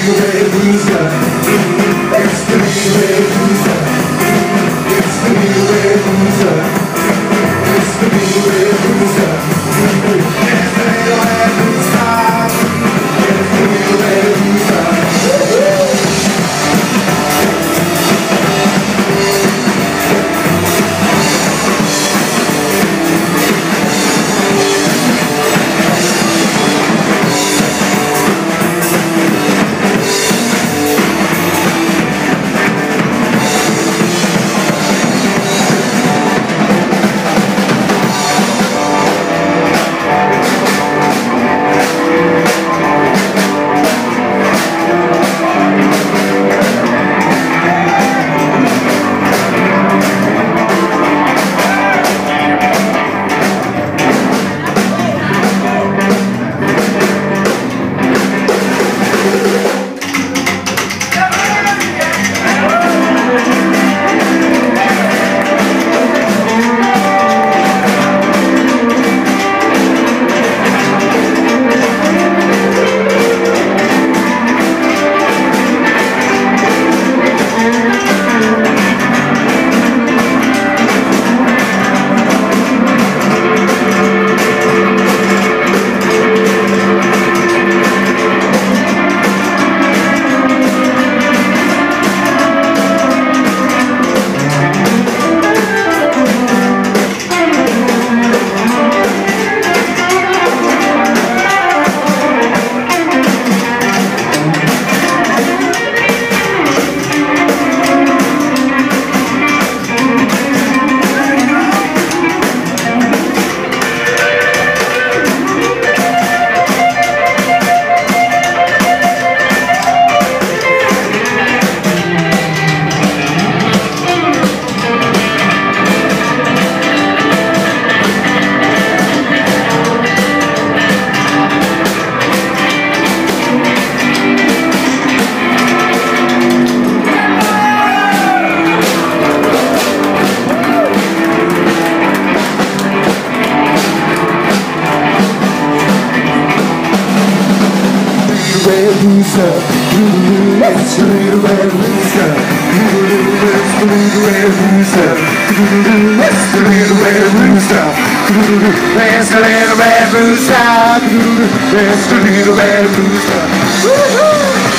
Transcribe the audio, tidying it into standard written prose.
red rooster. It's the little red rooster. It's the little red rooster. It's the little red rooster. It's the little red rooster. It's the little red rooster. Red rooster, it's the little red rooster. It's the little red rooster. It's the little red rooster. It's the little red rooster. It's the little red rooster.